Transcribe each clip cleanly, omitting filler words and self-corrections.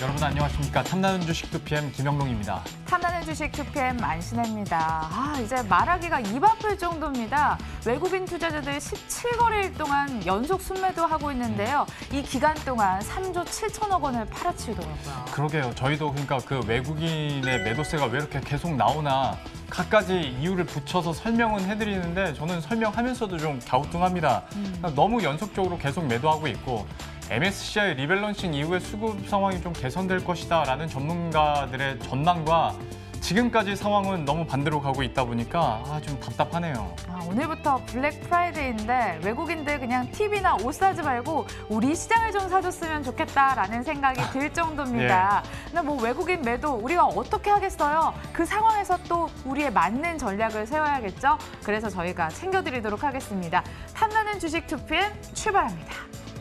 여러분 안녕하십니까. 탐나는 주식 2PM 김영롱입니다. 탐나는 주식 2PM 안신혜입니다. 이제 말하기가 입 아플 정도입니다. 외국인 투자자들 17거래일 동안 연속 순매도하고 있는데요. 이 기간 동안 3조 7천억 원을 팔아치우더라고요. 그러게요. 저희도 그러니까 그 외국인의 매도세가 왜 이렇게 계속 나오나 갖가지 이유를 붙여서 설명은 해드리는데 저는 설명하면서도 좀 갸우뚱합니다. 너무 연속적으로 계속 매도하고 있고 MSCI 리밸런싱 이후에 수급 상황이 좀 개선될 것이다라는 전문가들의 전망과 지금까지 상황은 너무 반대로 가고 있다 보니까 좀 답답하네요. 오늘부터 블랙 프라이데이인데 외국인들 그냥 TV나 옷 사지 말고 우리 시장을 좀 사줬으면 좋겠다라는 생각이 들 정도입니다. 근데 뭐 외국인 매도 우리가 어떻게 하겠어요? 그 상황에서 또 우리에 맞는 전략을 세워야겠죠? 그래서 저희가 챙겨드리도록 하겠습니다. 탐나는 주식 2PM 출발합니다.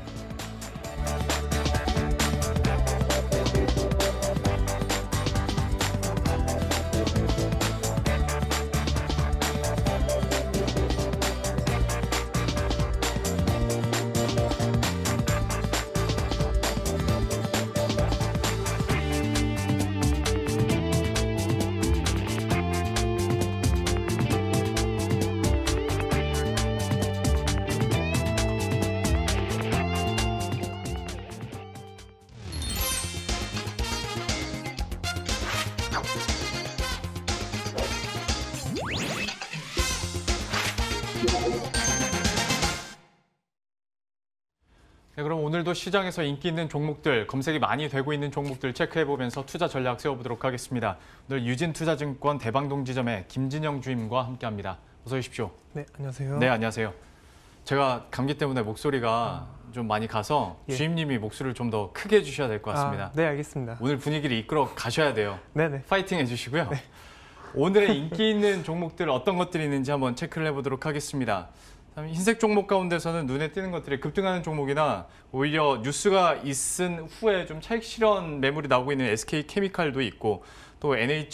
네, 그럼 오늘도 시장에서 인기 있는 종목들, 검색이 많이 되고 있는 종목들 체크해보면서 투자 전략 세워보도록 하겠습니다. 오늘 유진투자증권 대방동지점의 김진영 주임과 함께합니다. 어서 오십시오. 네, 안녕하세요. 네, 안녕하세요. 제가 감기 때문에 목소리가 좀 많이 가서 주임님이 목소리를 좀 더 크게 해주셔야 될 것 같습니다. 네, 알겠습니다. 오늘 분위기를 이끌어 가셔야 돼요. 네네. 파이팅 해주시고요. 네. 오늘의 인기 있는 종목들 어떤 것들이 있는지 한번 체크를 해보도록 하겠습니다. 흰색 종목 가운데서는 눈에 띄는 것들이 급등하는 종목이나 오히려 뉴스가 있은 후에 좀 차익 실현 매물이 나오고 있는 SK케미칼도 있고 또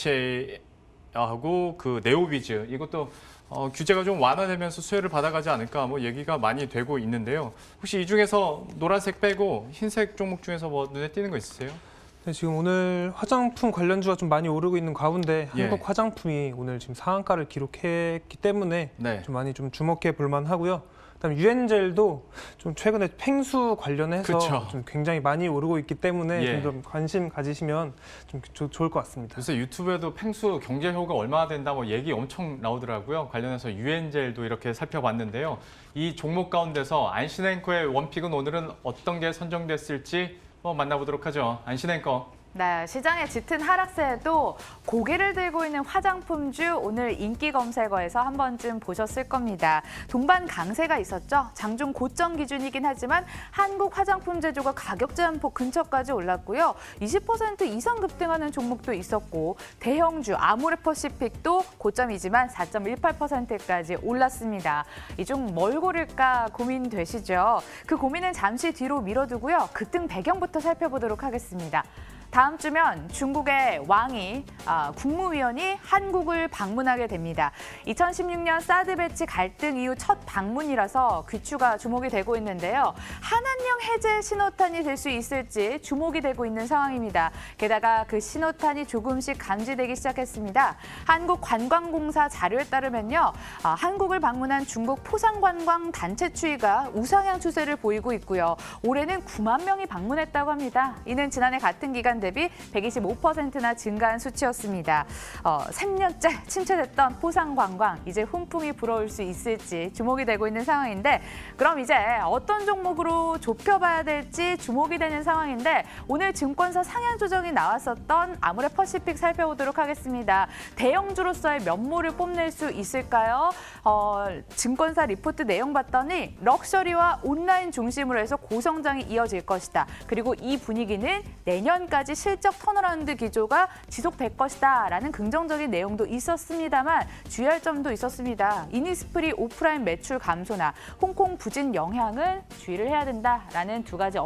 NHA하고 그 네오비즈 이것도 규제가 좀 완화되면서 수혜를 받아가지 않을까 뭐 얘기가 많이 되고 있는데요. 혹시 이 중에서 노란색 빼고 흰색 종목 중에서 뭐 눈에 띄는 거 있으세요? 네, 지금 오늘 화장품 관련주가 좀 많이 오르고 있는 가운데 한국 화장품이 오늘 지금 상한가를 기록했기 때문에 좀 많이 좀 주목해 볼 만하고요. 그다음에 유엔젤도 좀 최근에 팽수 관련해서 좀 굉장히 많이 오르고 있기 때문에 좀 관심 가지시면 좀 좋을 것 같습니다. 요새 유튜브에도 팽수 경제 효과 얼마나 된다 뭐 얘기 엄청 나오더라고요. 관련해서 유엔젤도 이렇게 살펴봤는데요. 이 종목 가운데서 안신앵커의 원픽은 오늘은 어떤 게 선정됐을지 만나보도록 하죠. 안신앵커. 네, 시장의 짙은 하락세에도 고개를 들고 있는 화장품주 오늘 인기 검색어에서 한 번쯤 보셨을 겁니다. 동반 강세가 있었죠. 장중 고점 기준이긴 하지만 한국 화장품 제조가 가격 제한폭 근처까지 올랐고요. 20% 이상 급등하는 종목도 있었고 대형주 아모레퍼시픽도 고점이지만 4.18%까지 올랐습니다. 이 중 뭘 고를까 고민되시죠? 그 고민은 잠시 뒤로 미뤄두고요. 급등 배경부터 살펴보도록 하겠습니다. 다음 주면 중국의 왕이 국무위원이 한국을 방문하게 됩니다. 2016년 사드 배치 갈등 이후 첫 방문이라서 귀추가 주목이 되고 있는데요. 한한령 해제 신호탄이 될 수 있을지 주목이 되고 있는 상황입니다. 게다가 그 신호탄이 조금씩 감지되기 시작했습니다. 한국관광공사 자료에 따르면요. 한국을 방문한 중국 포상관광 단체 추이가 우상향 추세를 보이고 있고요. 올해는 9만 명이 방문했다고 합니다. 이는 지난해 같은 기간 대비 125%나 증가한 수치였습니다. 3년째 침체됐던 포상관광, 이제 훈풍이 불어올 수 있을지 주목이 되고 있는 상황인데 그럼 이제 어떤 종목으로 좁혀봐야 될지 주목이 되는 상황인데 오늘 증권사 상향 조정이 나왔었던 아모레퍼시픽 살펴보도록 하겠습니다. 대형주로서의 면모를 뽐낼 수 있을까요? 증권사 리포트 내용 봤더니 럭셔리와 온라인 중심으로 해서 고성장이 이어질 것이다. 그리고 이 분위기는 내년까지 실적 턴어라운드 기조가 지속될 것이다 라는 긍정적인 내용도 있었습니다만 주의할 점도 있었습니다. 이니스프리 오프라인 매출 감소나 홍콩 부진 영향을 주의를 해야 된다라는 두 가지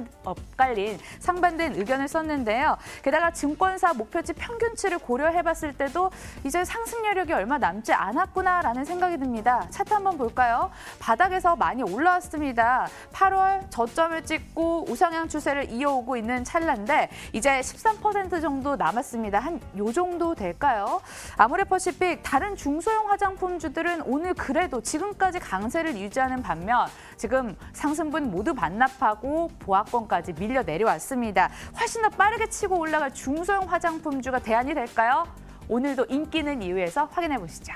엇갈린 상반된 의견을 썼는데요. 게다가 증권사 목표치 평균치를 고려해봤을 때도 이제 상승 여력이 얼마 남지 않았구나라는 생각이 듭니다. 차트 한번 볼까요? 바닥에서 많이 올라왔습니다. 8월 저점을 찍고 우상향 추세를 이어오고 있는 찰나인데 이제 13% 정도 남았습니다. 한 요 정도 될까요? 아모레퍼시픽 다른 중소형 화장품주들은 오늘 그래도 지금까지 강세를 유지하는 반면 지금 상승분 모두 반납하고 보합권까지 밀려 내려왔습니다. 훨씬 더 빠르게 치고 올라갈 중소형 화장품주가 대안이 될까요? 오늘도 인기 있는 이유에서 확인해 보시죠.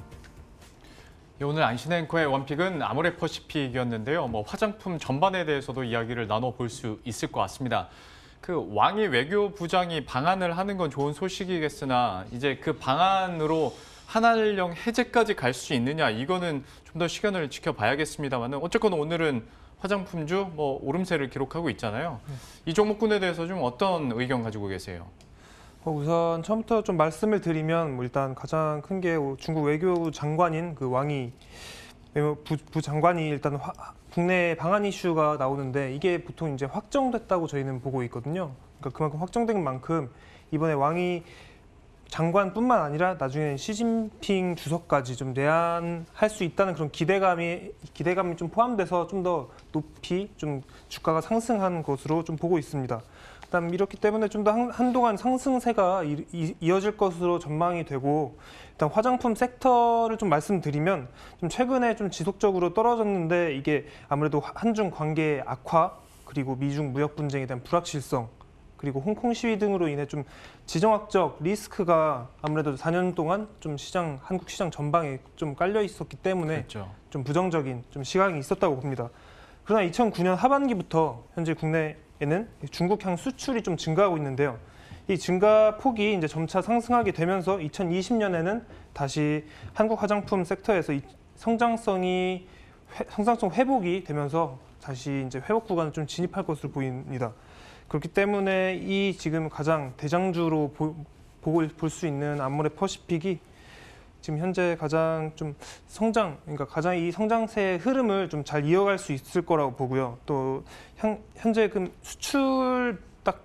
오늘 안신앵커의 원픽은 아모레퍼시픽이었는데요. 화장품 전반에 대해서도 이야기를 나눠볼 수 있을 것 같습니다. 그 왕이 외교부장이 방한을 하는 건 좋은 소식이겠으나 이제 그 방안으로 한한령 해제까지 갈 수 있느냐 이거는 좀 더 시간을 지켜봐야겠습니다만 어쨌건 오늘은 화장품주 오름세를 기록하고 있잖아요. 이 종목군에 대해서 좀 어떤 의견 가지고 계세요? 우선 처음부터 좀 말씀을 드리면 일단 가장 큰 게 중국 외교부 장관인 그 왕이 부장관이 일단 국내 방한 이슈가 나오는데 이게 보통 이제 확정됐다고 저희는 보고 있거든요. 그러니까 그만큼 확정된 만큼 이번에 왕이 장관뿐만 아니라 나중에 시진핑 주석까지 좀 내한할 수 있다는 그런 기대감이 좀 포함돼서 좀 더 높이 좀 주가가 상승한 것으로 좀 보고 있습니다. 그다음 이렇기 때문에 좀 더 한동안 상승세가 이어질 것으로 전망이 되고 일단 화장품 섹터를 좀 말씀드리면 좀 최근에 좀 지속적으로 떨어졌는데 이게 아무래도 한중 관계 악화 그리고 미중 무역 분쟁에 대한 불확실성 그리고 홍콩 시위 등으로 인해 좀 지정학적 리스크가 아무래도 4년 동안 좀 한국 시장 전방에 좀 깔려 있었기 때문에 그렇죠. 좀 부정적인 좀 시각이 있었다고 봅니다. 그러나 2009년 하반기부터 현재 국내에는 중국향 수출이 좀 증가하고 있는데요. 이 증가 폭이 이제 점차 상승하게 되면서 2020년에는 다시 한국 화장품 섹터에서 이 성장성 회복이 되면서 다시 이제 회복 구간을 좀 진입할 것으로 보입니다. 그렇기 때문에 이 지금 가장 대장주로 볼 수 있는 아모레퍼시픽이 지금 현재 가장 좀 그러니까 가장 이 성장세의 흐름을 좀 잘 이어갈 수 있을 거라고 보고요. 또 현재 그 수출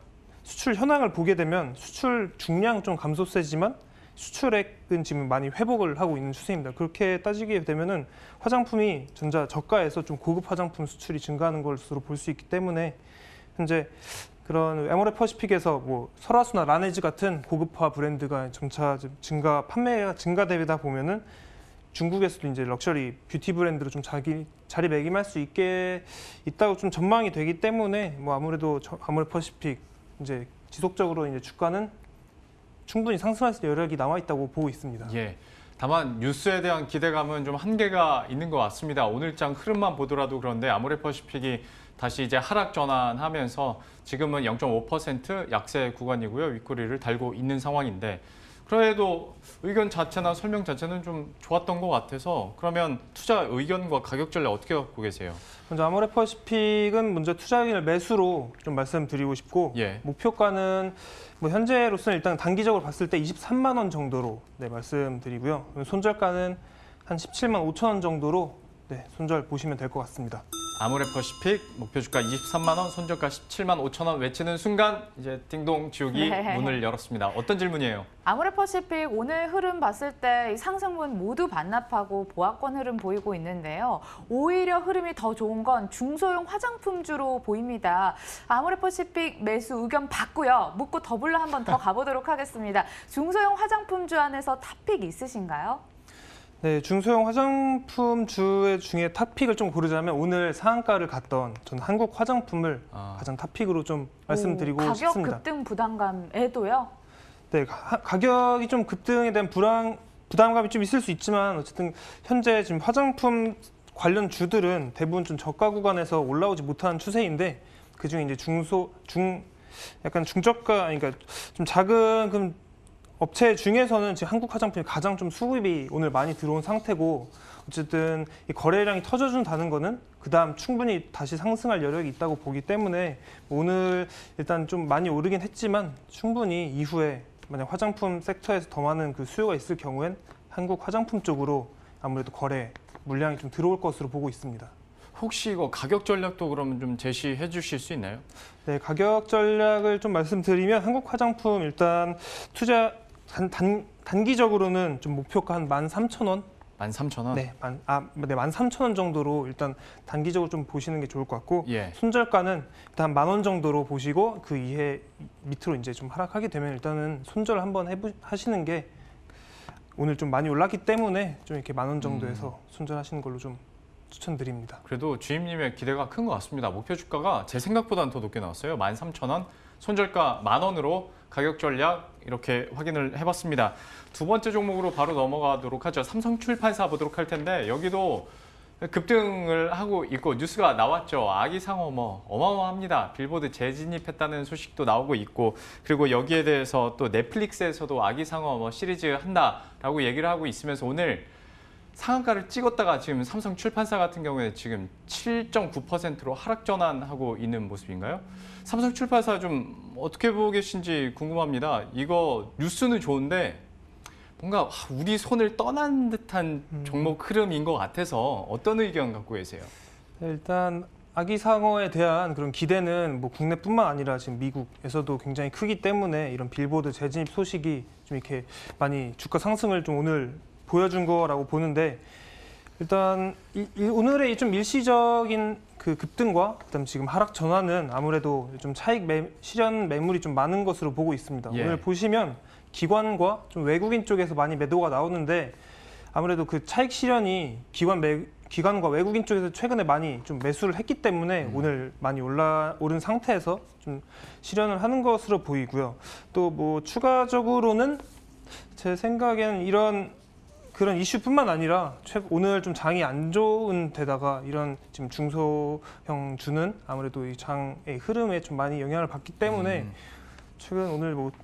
현황을 보게 되면 수출 중량 좀 감소세지만 수출액은 지금 많이 회복을 하고 있는 추세입니다. 그렇게 따지게 되면은 화장품이 저가에서 좀 고급 화장품 수출이 증가하는 것으로 볼 수 있기 때문에 현재 그런 아모레퍼시픽에서 설화수나 라네즈 같은 고급화 브랜드가 점차 판매가 증가되다 보면은 중국에서도 이제 럭셔리 뷰티 브랜드로 좀 자리매김할 수 있다고 좀 전망이 되기 때문에 아무래도 아모레퍼시픽 이제 지속적으로 이제 주가는 충분히 상승할 여력이 남아 있다고 보고 있습니다. 예. 다만 뉴스에 대한 기대감은 좀 한계가 있는 것 같습니다. 오늘장 흐름만 보더라도 그런데 아모레퍼시픽이 다시 이제 하락 전환하면서 지금은 0.5% 약세 구간이고요. 윗꼬리를 달고 있는 상황인데 그래도 의견 자체나 설명 자체는 좀 좋았던 것 같아서 그러면 투자 의견과 가격 전략 어떻게 갖고 계세요? 먼저 아모레퍼시픽은 먼저 투자 의견을 매수로 좀 말씀드리고 싶고 목표가는 현재로서는 일단 단기적으로 봤을 때 23만 원 정도로 말씀드리고요. 손절가는 한 17만 5천 원 정도로 손절 보시면 될 것 같습니다. 아모레퍼시픽 목표 주가 23만 원, 손절가 17만 5천 원 외치는 순간 이제 띵동 지옥이 문을 열었습니다. 어떤 질문이에요? 아모레퍼시픽 오늘 흐름 봤을 때 상승분 모두 반납하고 보합권 흐름 보이고 있는데요. 오히려 흐름이 더 좋은 건 중소형 화장품주로 보입니다. 아모레퍼시픽 매수 의견 받고요. 묻고 더블로 한 번 더 가보도록 하겠습니다. 중소형 화장품주 안에서 탑픽 있으신가요? 네, 중소형 화장품 중에 탑픽을 좀 고르자면 오늘 상한가를 갔던 저는 한국 화장품을 가장 탑픽으로 좀 말씀드리고 싶습니다. 가격 급등 부담감에도요? 네, 가격이 좀 급등에 대한 부담감이 좀 있을 수 있지만 어쨌든 현재 지금 화장품 관련 주들은 대부분 좀 저가 구간에서 올라오지 못하는 추세인데 그중에 이제 약간 중저가 그러니까 좀 작은 업체 중에서는 지금 한국 화장품이 가장 좀 수급이 오늘 많이 들어온 상태고 어쨌든 이 거래량이 터져준다는 거는 그다음 충분히 다시 상승할 여력이 있다고 보기 때문에 오늘 일단 좀 많이 오르긴 했지만 충분히 이후에 만약 화장품 섹터에서 더 많은 그 수요가 있을 경우엔 한국 화장품 쪽으로 아무래도 거래 물량이 좀 들어올 것으로 보고 있습니다. 혹시 이거 가격 전략도 그러면 좀 제시해 주실 수 있나요? 네, 가격 전략을 좀 말씀드리면 한국 화장품 일단 단기적으로는 좀 목표가 한 13,000원 13,000원? 네, 13,000원 정도로 일단 단기적으로 좀 보시는 게 좋을 것 같고 예. 손절가는 일단 10,000원 정도로 보시고 그 이해 밑으로 이제 좀 하락하게 되면 일단은 손절 한번 하시는 게 오늘 좀 많이 올랐기 때문에 좀 이렇게 10,000원 정도에서 손절하시는 걸로 좀 추천드립니다. 그래도 주임님의 기대가 큰 것 같습니다. 목표 주가가 제 생각보다는 더 높게 나왔어요. 13,000원, 손절가 10,000원으로 가격 전략 이렇게 확인을 해봤습니다. 두 번째 종목으로 바로 넘어가도록 하죠. 삼성출판사 보도록 할 텐데 여기도 급등을 하고 있고 뉴스가 나왔죠. 아기상어 어마어마합니다. 빌보드 재진입했다는 소식도 나오고 있고 그리고 여기에 대해서 또 넷플릭스에서도 아기상어 시리즈 한다라고 얘기를 하고 있으면서 오늘 상한가를 찍었다가 지금 삼성출판사 같은 경우에 지금 7.9%로 하락 전환하고 있는 모습인가요? 삼성출판사 좀 어떻게 보고 계신지 궁금합니다. 이거 뉴스는 좋은데 뭔가 우리 손을 떠난 듯한 종목 흐름인 것 같아서 어떤 의견 갖고 계세요? 네, 일단 아기상어에 대한 그런 기대는 뭐 국내뿐만 아니라 지금 미국에서도 굉장히 크기 때문에 이런 빌보드 재진입 소식이 좀 이렇게 많이 주가 상승을 좀 오늘 보여준 거라고 보는데 일단 오늘의 좀 일시적인 그 급등과 그다음 지금 하락 전환은 아무래도 좀 실현 매물이 좀 많은 것으로 보고 있습니다. 예. 오늘 보시면 기관과 좀 외국인 쪽에서 많이 매도가 나오는데 아무래도 그 차익 실현이 기관과 외국인 쪽에서 최근에 많이 좀 매수를 했기 때문에 오늘 많이 오른 상태에서 좀 실현을 하는 것으로 보이고요. 또 뭐 추가적으로는 제 생각에는 그런 이슈뿐만 아니라 오늘 좀 장이 안 좋은 데다가 이런 지금 중소형 주는 아무래도 이 장의 흐름에 좀 많이 영향을 받기 때문에 최근 오늘 뭐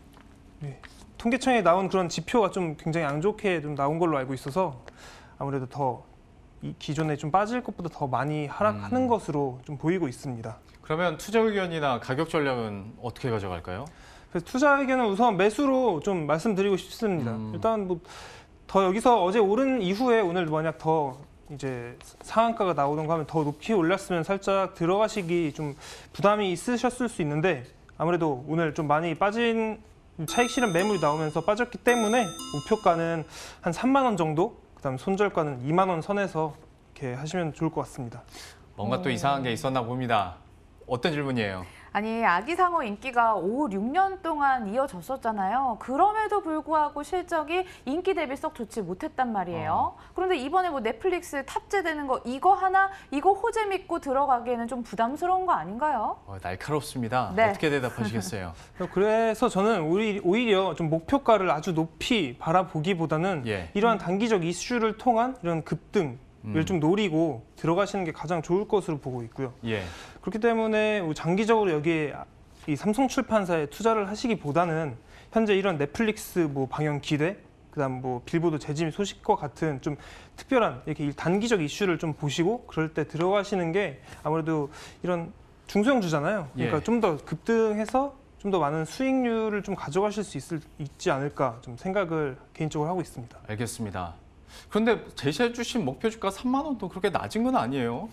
통계청에 나온 그런 지표가 좀 굉장히 안 좋게 좀 나온 걸로 알고 있어서 아무래도 더 이 기존에 좀 빠질 것보다 더 많이 하락하는 것으로 좀 보이고 있습니다. 그러면 투자 의견이나 가격 전략은 어떻게 가져갈까요? 그래서 투자 의견은 우선 매수로 좀 말씀드리고 싶습니다. 일단 뭐 더 여기서 어제 오른 이후에 오늘 만약 더 이제 상한가가 나오던가 하면 더 높이 올렸으면 살짝 들어가시기 좀 부담이 있으셨을 수 있는데 아무래도 오늘 좀 많이 빠진 차익 실현 매물이 나오면서 빠졌기 때문에 목표가는 한 3만 원 정도, 그다음 손절가는 2만 원 선에서 이렇게 하시면 좋을 것 같습니다. 뭔가 또 이상한 게 있었나 봅니다. 어떤 질문이에요? 아니, 아기상어 인기가 5, 6년 동안 이어졌었잖아요. 그럼에도 불구하고 실적이 인기 대비 썩 좋지 못했단 말이에요. 그런데 이번에 뭐 넷플릭스 탑재되는 거 이거 호재 믿고 들어가기에는 좀 부담스러운 거 아닌가요? 날카롭습니다. 네. 어떻게 대답하시겠어요? 그래서 저는 오히려 좀 목표가를 아주 높이 바라보기보다는 이러한 단기적 이슈를 통한 이런 급등 을 좀 노리고 들어가시는 게 가장 좋을 것으로 보고 있고요. 그렇기 때문에 장기적으로 여기에 이 삼성출판사에 투자를 하시기보다는 현재 이런 넷플릭스 뭐 방영 기대, 그다음 뭐 빌보드 재진입 소식과 같은 좀 특별한 이렇게 단기적 이슈를 좀 보시고 그럴 때 들어가시는 게 아무래도 이런 중소형 주잖아요. 그러니까 좀 더 급등해서 좀 더 많은 수익률을 좀 가져가실 수 있지 않을까 좀 생각을 개인적으로 하고 있습니다. 알겠습니다. 그런데 제시해 주신 목표 주가 3만 원도 그렇게 낮은 건 아니에요?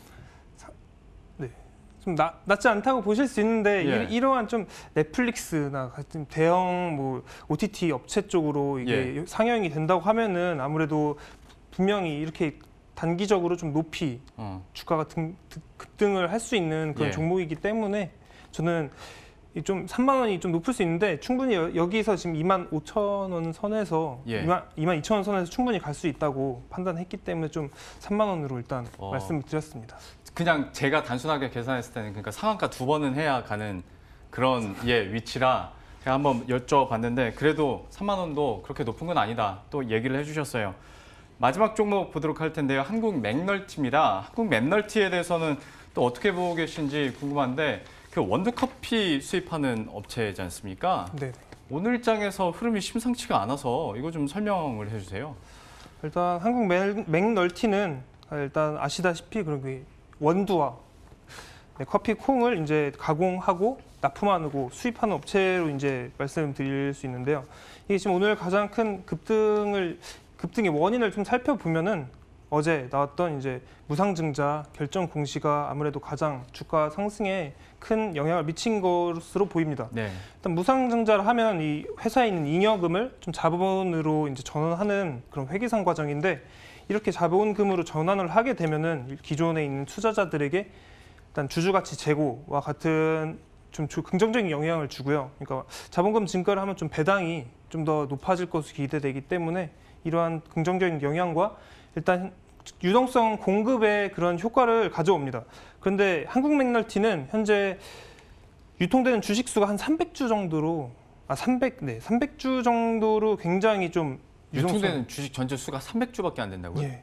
네, 좀 낮지 않다고 보실 수 있는데 이러한 좀 넷플릭스나 같은 대형 뭐 OTT 업체 쪽으로 이게 상영이 된다고 하면은 아무래도 분명히 이렇게 단기적으로 좀 높이 주가가 급등을 할 수 있는 그런 종목이기 때문에 저는 좀 3만 원이 좀 높을 수 있는데 충분히 여기서 지금 25,000원 선에서 22,000원 선에서 충분히 갈 수 있다고 판단했기 때문에 좀 3만 원으로 일단 말씀을 드렸습니다. 그냥 제가 단순하게 계산했을 때는 그러니까 상한가 2번은 해야 가는 그런 위치라 제가 한번 여쭤봤는데 그래도 3만 원도 그렇게 높은 건 아니다 또 얘기를 해주셨어요. 마지막 종목 보도록 할 텐데요. 한국 맥널티입니다. 한국 맥널티에 대해서는 또 어떻게 보고 계신지 궁금한데 그 원두커피 수입하는 업체지 않습니까? 네. 오늘 장에서 흐름이 심상치가 않아서 이거 좀 설명을 해주세요. 일단 한국 맥널티는 일단 아시다시피 그런 원두와 커피 콩을 이제 가공하고 납품하고 수입하는 업체로 이제 말씀드릴 수 있는데요. 이게 지금 오늘 가장 큰 급등의 원인을 좀 살펴보면은 어제 나왔던 이제 무상증자 결정 공시가 아무래도 가장 주가 상승에 큰 영향을 미친 것으로 보입니다. 일단 무상증자를 하면 이 회사에 있는 잉여금을 좀 자본으로 이제 전환하는 그런 회계상 과정인데 이렇게 자본금으로 전환을 하게 되면은 기존에 있는 투자자들에게 일단 주주가치 제고와 같은 좀 긍정적인 영향을 주고요. 그러니까 자본금 증가를 하면 좀 배당이 좀 더 높아질 것으로 기대되기 때문에 이러한 긍정적인 영향과 일단 유동성 공급의 그런 효과를 가져옵니다. 그런데 한국 맥널티는 현재 유통되는 주식 수가 한 300주 정도로 300주 정도로 굉장히 좀 유통되는 주식 전체 수가 300주밖에 안 된다고요? 예.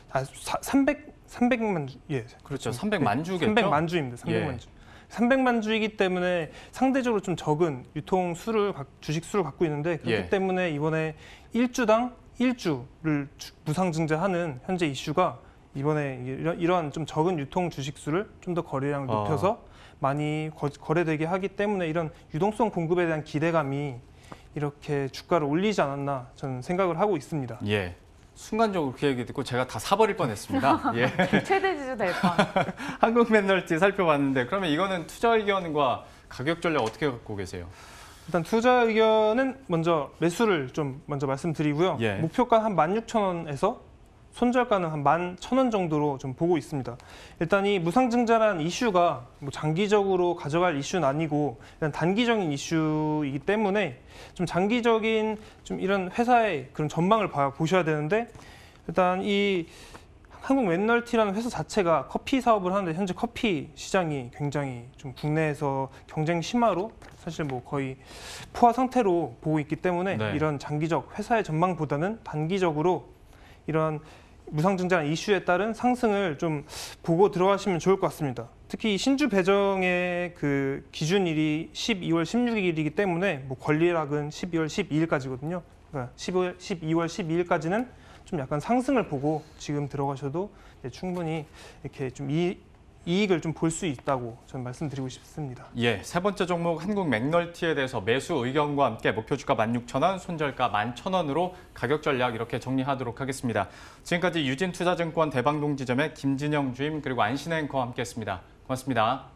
300만 주. 예. 그렇죠. 300만 주겠죠. 300만 주입니다. 300만 예. 주. 300만 주이기 때문에 상대적으로 좀 적은 주식 수를 갖고 있는데 그렇기 예. 때문에 이번에 1주당 1주를 무상증자하는 현재 이슈가 이번에 이러한 좀 적은 유통 주식 수를 좀 더 거래량을 높여서 많이 거래되게 하기 때문에 이런 유동성 공급에 대한 기대감이 이렇게 주가를 올리지 않았나 저는 생각을 하고 있습니다. 예. 순간적으로 그 얘기 듣고 제가 다 사버릴 뻔했습니다. 예. 최대 지수 될 뻔. 한국 맥널티 살펴봤는데 그러면 이거는 투자 의견과 가격 전략 어떻게 갖고 계세요? 일단 투자 의견은 먼저 매수를 좀 먼저 말씀드리고요. 예. 목표가 한 16,000원에서 손절가는 한 11,000원 정도로 좀 보고 있습니다. 일단 이 무상증자라는 이슈가 뭐 장기적으로 가져갈 이슈는 아니고 일단 단기적인 이슈이기 때문에 좀 장기적인 좀 이런 회사의 그런 전망을 보셔야 되는데 일단 이 한국 맥널티라는 회사 자체가 커피 사업을 하는데 현재 커피 시장이 굉장히 좀 국내에서 경쟁 심화로 사실 뭐 거의 포화 상태로 보고 있기 때문에 네. 이런 장기적 회사의 전망보다는 단기적으로 이런 무상증자라는 이슈에 따른 상승을 좀 보고 들어가시면 좋을 것 같습니다. 특히 신주 배정의 그 기준일이 12월 16일이기 때문에 뭐 권리락은 12월 12일까지거든요. 그러니까 12월 12일까지는 좀 약간 상승을 보고 지금 들어가셔도 충분히 이렇게 좀 이익을 좀 볼 수 있다고 저는 말씀드리고 싶습니다. 예, 세 번째 종목 한국 맥널티에 대해서 매수 의견과 함께 목표 주가 16,000원, 손절가 11,000원으로 가격 전략 이렇게 정리하도록 하겠습니다. 지금까지 유진투자증권 대방동 지점의 김진영 주임 그리고 안신혜 앵커와 함께했습니다. 고맙습니다.